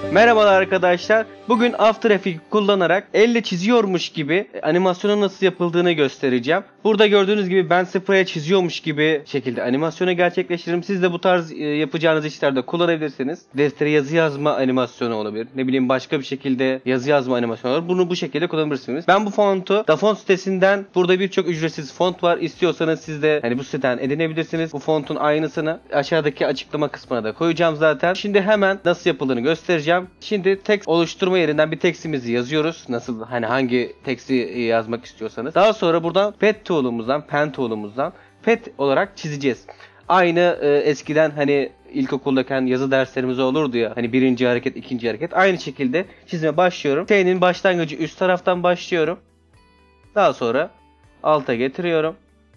Merhabalar arkadaşlar. Bugün After Effects kullanarak elle çiziyormuş gibi animasyonun nasıl yapıldığını göstereceğim. Burada gördüğünüz gibi ben spraya çiziyormuş gibi şekilde animasyonu gerçekleştiririm. Siz de bu tarz yapacağınız işlerde kullanabilirsiniz. Deftere yazı yazma animasyonu olabilir. Ne bileyim başka bir şekilde yazı yazma animasyonu olur. Bunu bu şekilde kullanabilirsiniz. Ben bu fontu Dafont sitesinden, burada birçok ücretsiz font var. İstiyorsanız siz de bu siteden edinebilirsiniz. Bu fontun aynısını aşağıdaki açıklama kısmına da koyacağım zaten. Şimdi hemen nasıl yapıldığını göstereceğim. Şimdi text oluşturma yerinden bir textimizi yazıyoruz. Nasıl, hangi text'i yazmak istiyorsanız. Daha sonra buradan pen tool'umuzdan pet olarak çizeceğiz. Aynı eskiden ilkokuldayken yazı derslerimiz olurdu ya. Birinci hareket, ikinci hareket. Aynı şekilde çizime başlıyorum. T'nin başlangıcı üst taraftan başlıyorum. Daha sonra alta getiriyorum.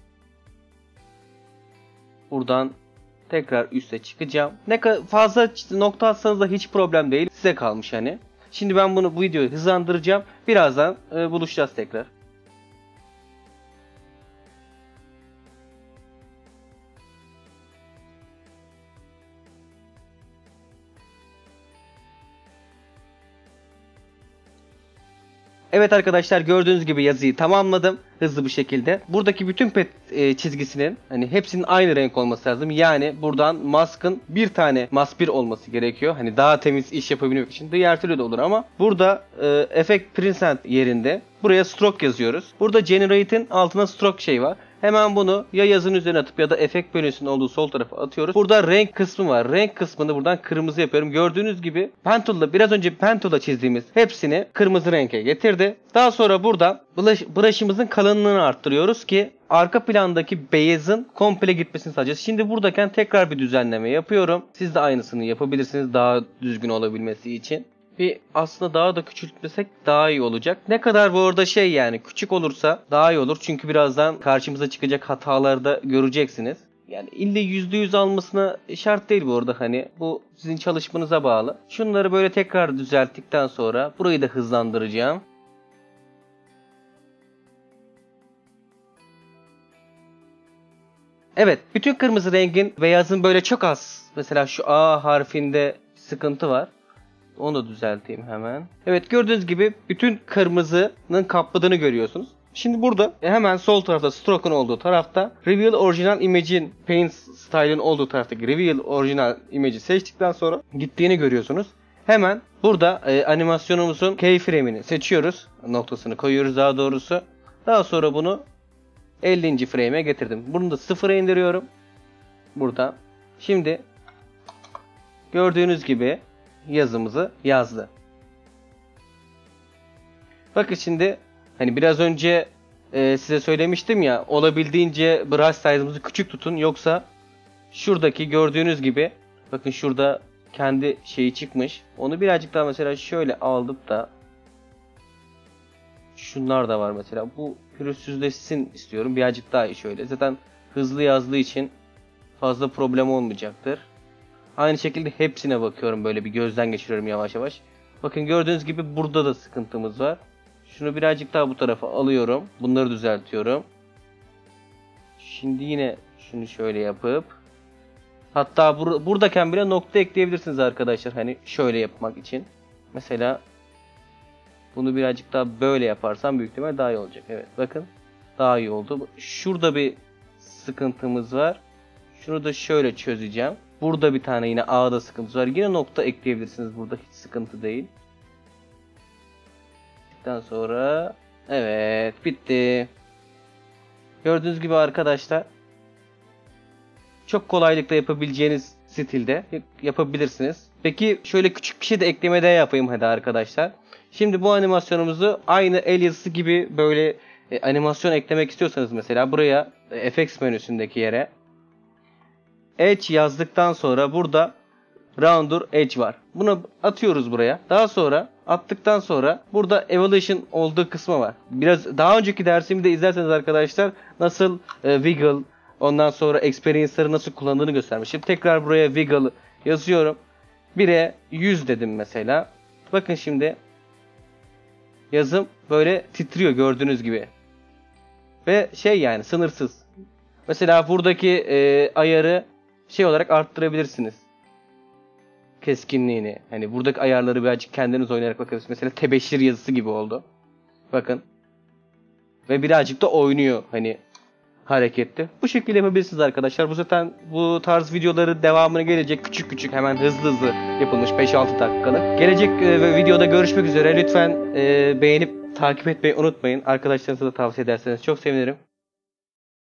Buradan tekrar üste çıkacağım. Ne kadar fazla nokta atsanız da hiç problem değil. Size kalmış . Şimdi ben bu videoyu hızlandıracağım. Birazdan buluşacağız tekrar. Evet arkadaşlar, gördüğünüz gibi yazıyı tamamladım hızlı bir şekilde. Buradaki bütün pet çizgisinin hepsinin aynı renk olması lazım. Yani buradan mask'ın bir tane mask 1 olması gerekiyor. Daha temiz iş yapabilmek için. Diğer türlü de olur ama burada effect present yerinde buraya stroke yazıyoruz. Burada generate'in altına stroke var. Hemen bunu ya yazının üzerine atıp ya da efekt menüsünün olduğu sol tarafa atıyoruz. Burada renk kısmı var. Renk kısmını buradan kırmızı yapıyorum. Gördüğünüz gibi pen tool'la, biraz önce pen tool'la çizdiğimiz hepsini kırmızı renge getirdi. Daha sonra buradan brush'ımızın kalınlığını arttırıyoruz ki arka plandaki beyazın komple gitmesini sağlayacağız. Şimdi buradayken tekrar bir düzenleme yapıyorum. Siz de aynısını yapabilirsiniz daha düzgün olabilmesi için. Aslında daha da küçültmesek daha iyi olacak. Ne kadar bu arada küçük olursa daha iyi olur. Çünkü birazdan karşımıza çıkacak hataları da göreceksiniz. İlle %100 almasına şart değil bu arada Bu sizin çalışmanıza bağlı. Şunları böyle tekrar düzelttikten sonra burayı da hızlandıracağım. Evet, bütün kırmızı rengin beyazın böyle çok az. Mesela şu A harfinde sıkıntı var. Onu da düzelteyim hemen. Evet, gördüğünüz gibi bütün kırmızının kapladığını görüyorsunuz. Şimdi burada hemen sol tarafta stroke'un olduğu tarafta Reveal Original Image'in Paint Style'ın olduğu taraftaki Reveal Original Image'i seçtikten sonra gittiğini görüyorsunuz. Hemen burada animasyonumuzun keyframe'ini seçiyoruz. Noktasını koyuyoruz daha doğrusu. Daha sonra bunu 50. frame'e getirdim. Bunu da 0'a indiriyorum. Burada. Şimdi gördüğünüz gibi yazımızı yazdı. Bakın şimdi biraz önce size söylemiştim ya, olabildiğince brush size'ımızı küçük tutun, yoksa şuradaki gördüğünüz gibi bakın şurada kendi şeyi çıkmış. Onu birazcık daha mesela şöyle aldık da şunlar da var mesela. Bu pürüzsüzleşsin istiyorum. Birazcık daha şöyle. Zaten hızlı yazdığı için fazla problem olmayacaktır. Aynı şekilde hepsine bakıyorum, böyle bir gözden geçiriyorum yavaş yavaş. Bakın gördüğünüz gibi burada da sıkıntımız var. Şunu birazcık daha bu tarafa alıyorum. Bunları düzeltiyorum. Şimdi yine şunu şöyle yapıp, hatta buradayken bile nokta ekleyebilirsiniz arkadaşlar. Şöyle yapmak için. Mesela bunu birazcık daha böyle yaparsam büyük ihtimal daha iyi olacak. Evet, bakın daha iyi oldu. Şurada bir sıkıntımız var. Şunu da şöyle çözeceğim. Burada bir tane yine A'da sıkıntı var. Yine nokta ekleyebilirsiniz. Burada hiç sıkıntı değil. Bittikten sonra evet, bitti. Gördüğünüz gibi arkadaşlar, çok kolaylıkla yapabileceğiniz stilde yapabilirsiniz. Peki şöyle küçük bir şey de eklemede yapayım hadi arkadaşlar. Şimdi bu animasyonumuzu aynı el yazısı gibi böyle animasyon eklemek istiyorsanız mesela buraya Effects menüsündeki yere Edge yazdıktan sonra burada Rounder Edge var. Bunu atıyoruz buraya. Daha sonra attıktan sonra burada Evolution olduğu kısmı var. Biraz daha önceki dersimi de izlerseniz arkadaşlar nasıl Wiggle, ondan sonra Experience'ları nasıl kullandığını göstermişim. Tekrar buraya Wiggle yazıyorum. 1'e 100 dedim mesela. Bakın şimdi yazım böyle titriyor gördüğünüz gibi. Ve sınırsız. Mesela buradaki ayarı olarak arttırabilirsiniz. keskinliğini. Hani buradaki ayarları birazcık kendiniz oynayarak bakabilirsiniz. Mesela tebeşir yazısı gibi oldu. Bakın. Ve birazcık da oynuyor hani hareketli. Bu şekilde yapabilirsiniz arkadaşlar. Bu zaten bu tarz videoları devamına gelecek. Küçük küçük hemen hızlı yapılmış 5-6 dakikalık. Gelecek videoda görüşmek üzere. Lütfen beğenip takip etmeyi unutmayın. Arkadaşlarınıza da tavsiye ederseniz çok sevinirim.